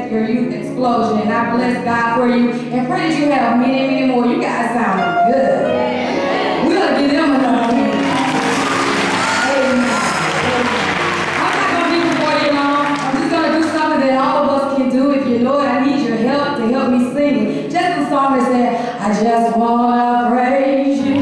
your youth explosion, and I bless God for you, and pray that you have many, many more. You guys sound good. We're going to give them another hand. Amen. I'm not going to be before you long. I'm just going to do something that all of us can do. If you Lord, I need your help to help me sing it. Just a song that said, I just want to praise you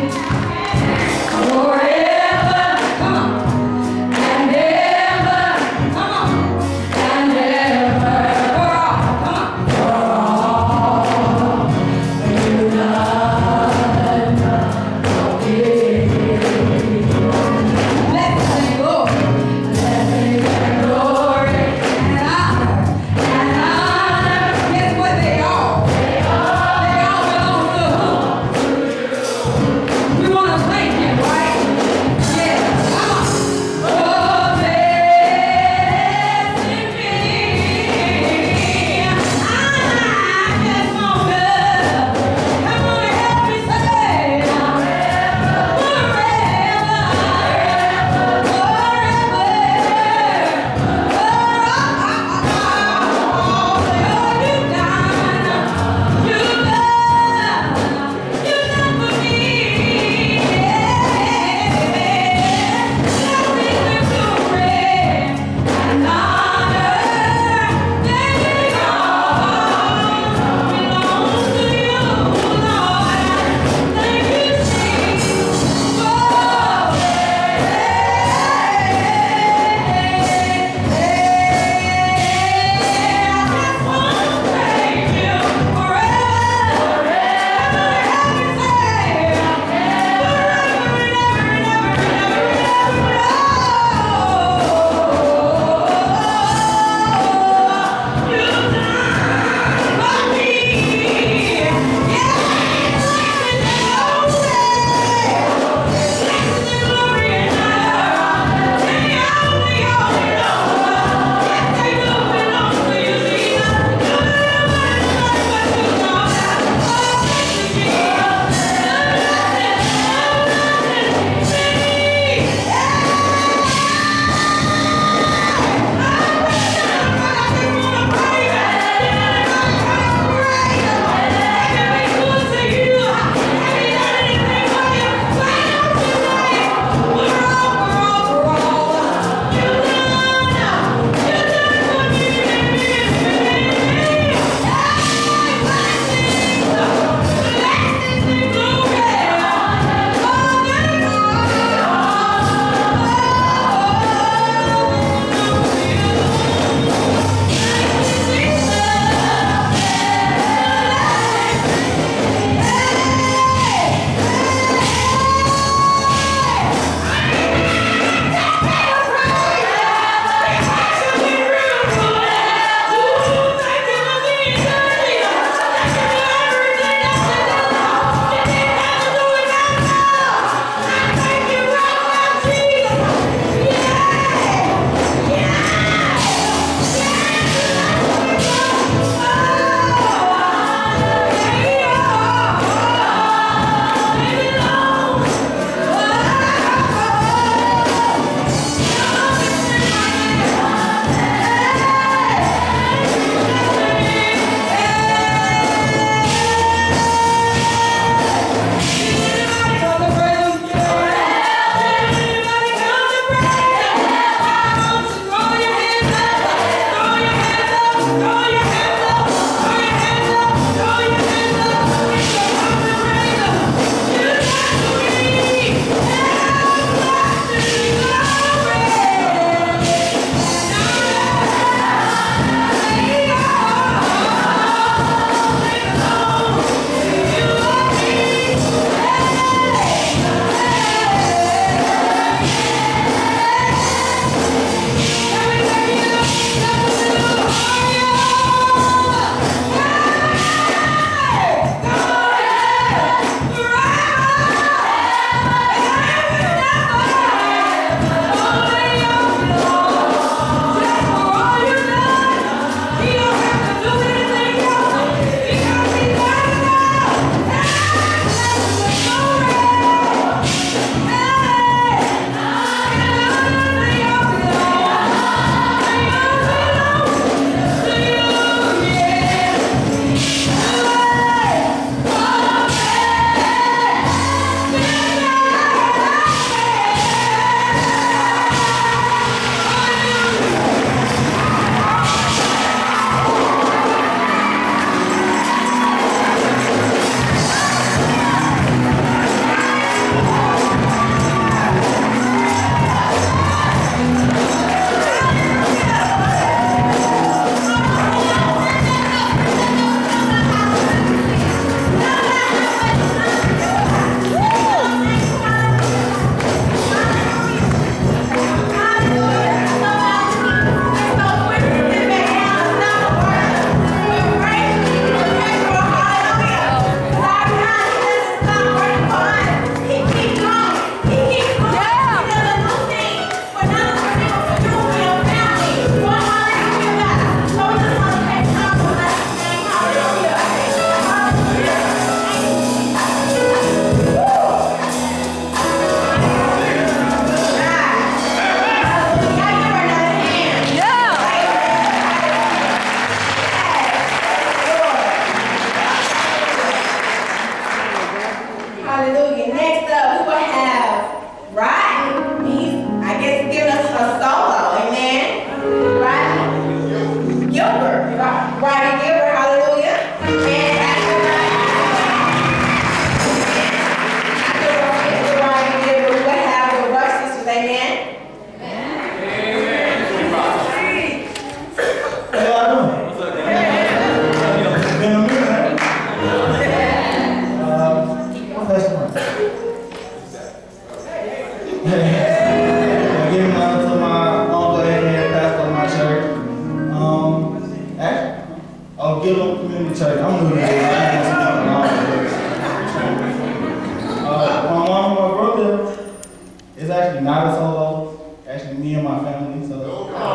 forever. Come on. And ever. Come on. And ever. For all. Come on. For all you done for me. Blessing and glory. Blessing and glory. And honor. And honor. Guess what they all? They all belong to who? Gilliam Community Church. I'm new to this. I ain't gonna speak along with my brother is actually not a solo. Actually, me and my family. So.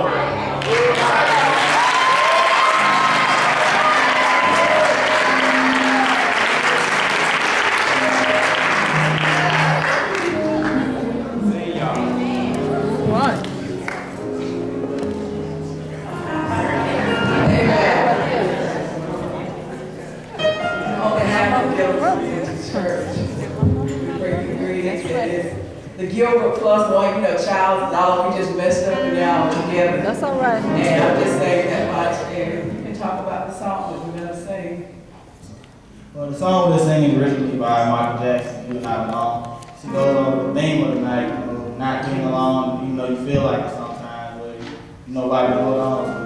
The Gilbert plus one, you know, child, all we just messed up and y'all together. That's all right. And I'm just saying that much. And you can talk about the song that we're going to sing. Well, the song we're singing is originally by Michael Jackson, You're Not Alone. She goes over the theme of the night, not being alone, even though you feel like it sometimes, but nobody to hold on to.